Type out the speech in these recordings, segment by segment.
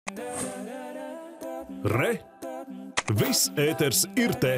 Re! Viss ēters ir te!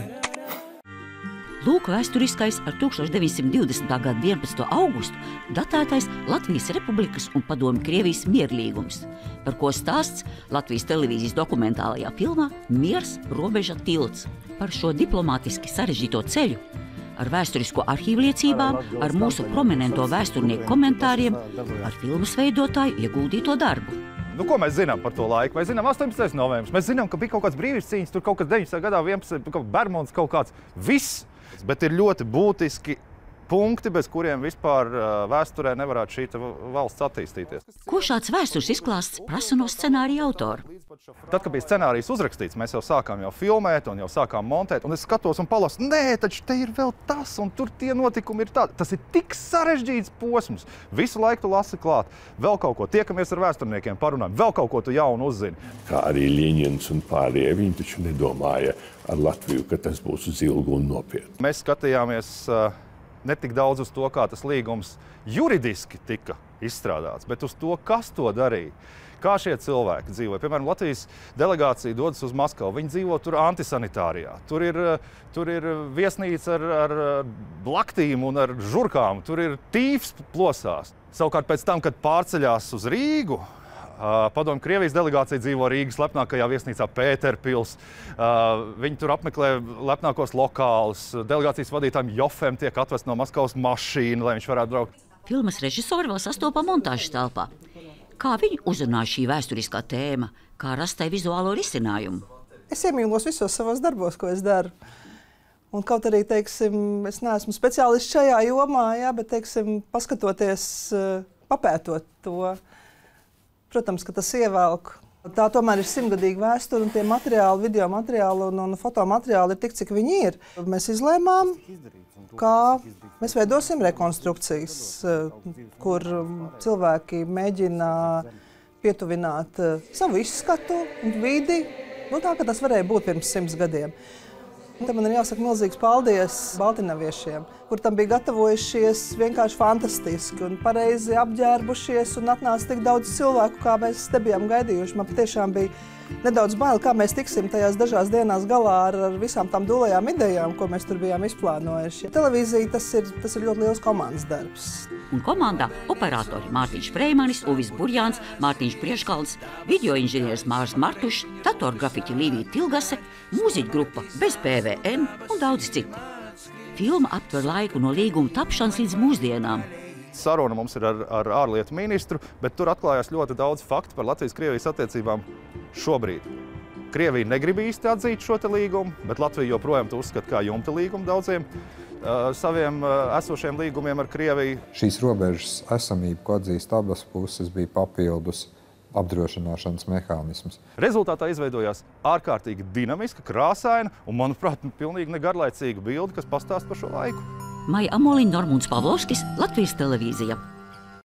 Lūk vēsturiskais ar 1920. gada 11. augustu datētais Latvijas Republikas un Padomju Krievijas mierlīgums, par ko stāsts Latvijas televīzijas dokumentālajā filmā Miers, robeža, tilts. Par šo diplomātiski sarežģīto ceļu, ar vēsturisko arhīvliecībām, ar mūsu prominento vēsturnieku komentāriem, ar filmas veidotāju ieguldīto darbu. Nu, ko mēs zinām par to laiku? Mēs zinām 18. novembris, mēs zinām, ka bija kaut kāds brīvības cīņas, tur kaut kas 19. gadā 11. kaut Bermuds, kaut kāds viss. Bet ir ļoti būtiski punkti, bez kuriem vispār vēsturē nevarētu šī valsts attīstīties. Ko šāds vēstures izklāsts prasa no scenārija autora? Tad, kad bija scenārijs uzrakstīts, mēs jau sākām filmēt un jau sākām montēt, un es skatos un palasu, nē, taču te ir vēl tas, un tur tie notikumi ir tādi. Tas ir tik sarežģīts posms. Visu laiku tu lasi klāt. Vēl kaut ko, tiekamies ar vēsturniekiem, parunājam, vēl kaut ko tu jaunu uzzini. Kā arī Ļeņins un pārējie, viņi taču nedomāja ar Latviju, ka tas būs uz ilgu un nopietnu. Mēs skatījāmies ne tik daudz uz to, kā tas līgums juridiski tika izstrādāts, bet uz to, kas to darīja. Kā šie cilvēki dzīvoja. Piemēram, Latvijas delegācija dodas uz Maskavu. Viņi dzīvo tur antisanitārijā. Tur ir viesnīca ar blaktīm un ar žurkām. Tur ir tīfs plosās. Savukārt pēc tam, kad pārceļās uz Rīgu, Padomju Krievijas delegācija dzīvo Rīgas lepnākajā viesnīcā Pēterpils. Viņi tur apmeklē lepnākos lokālus. Delegācijas vadītājiem Jofem tiek atvest no Maskavas mašīna, lai viņš varētu braukt. Filmas režisori vēl sastopa montāžas telpā. Kā viņi uzrunāja šī vēsturiskā tēma, kā rastai vizuālo risinājumu? Es iemīlos visos savos darbos, ko es daru. Un kaut arī, teiksim, es neesmu speciālists šajā jomā, jā, bet, teiksim, paskatoties, papētot to, protams, ka tas ievelk. Tā tomēr ir 100-gadīga vēsture, un tie materiāli, video materiāli un fotomateriāli ir tik, cik viņi ir. Mēs izlēmām, kā mēs veidosim rekonstrukcijas, kur cilvēki mēģina pietuvināt savu izskatu un vidi, tā, ka tas varēja būt pirms 100 gadiem. Un te man ir jāsaka milzīgs paldies baltinaviešiem, kur tam bija gatavojušies vienkārši fantastiski un pareizi apģērbušies un atnāca tik daudz cilvēku, kā mēs te bijām gaidījuši. Man patiešām bija nedaudz bail, kā mēs tiksim tajās dažās dienās galā ar visām tām dūlējām idejām, ko mēs tur bijām izplānojuši. Televīzija tas ir ļoti liels komandas darbs. Un komandā operatori Mārtiņš Freimanis, Uvis Burjāns, Mārtiņš Prieškalns, videoinženieris Mārs Martušs, datorgrafiķi Līvija Tilgase, mūziķu grupa Bez PVN un daudz citi. Filma aptver laiku no līguma tapšanas līdz mūsdienām. Saruna mums ir ar ārlietu ministru, bet tur atklājās ļoti daudz faktu par Latvijas-Krievijas attiecībām šobrīd. Krievija negrib īsti atzīt šo līgumu, bet Latvija joprojām to uzskata kā jumta līgumu daudziem saviem esošiem līgumiem ar Krieviju. Šīs robežas esamību, ko atzīst abas puses, bija papildus apdrošināšanas mehānisms. Rezultātā izveidojās ārkārtīgi dinamiska, krāsaina un, manuprāt, pilnīgi negarlaicīga bilde, kas pastāsta par šo laiku. Maija Amoliņa, Normunds Pavlovskis, Latvijas televīzija.